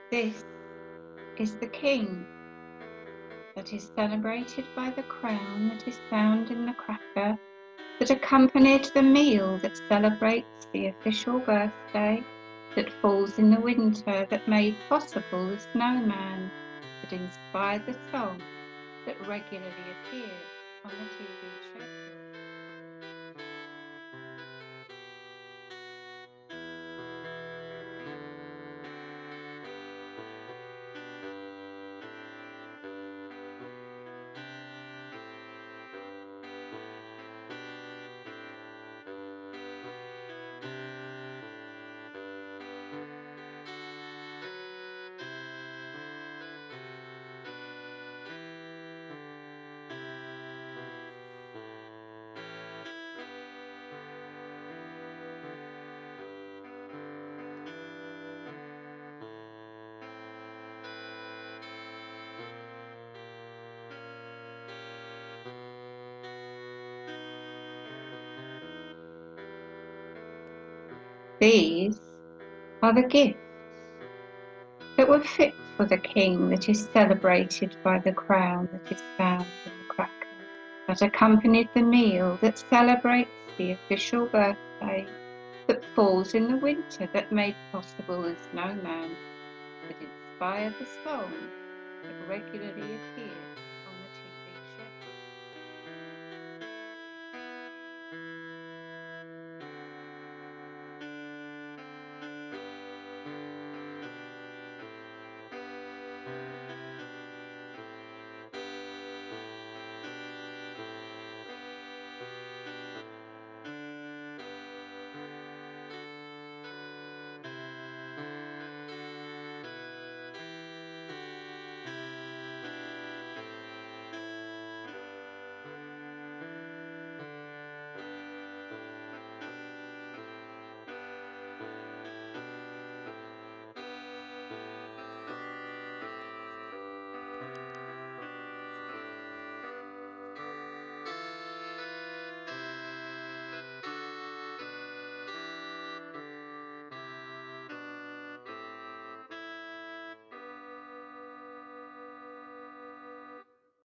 This is the King that is celebrated by the crown that is found in the cracker that accompanied the meal that celebrates the official birthday that falls in the winter that made possible the snowman that inspired the song that regularly appears on the TV schedule. These are the gifts that were fit for the King that is celebrated by the crown that is found in the cracker that accompanied the meal that celebrates the official birthday that falls in the winter that made possible the snowman that inspired the song that regularly appears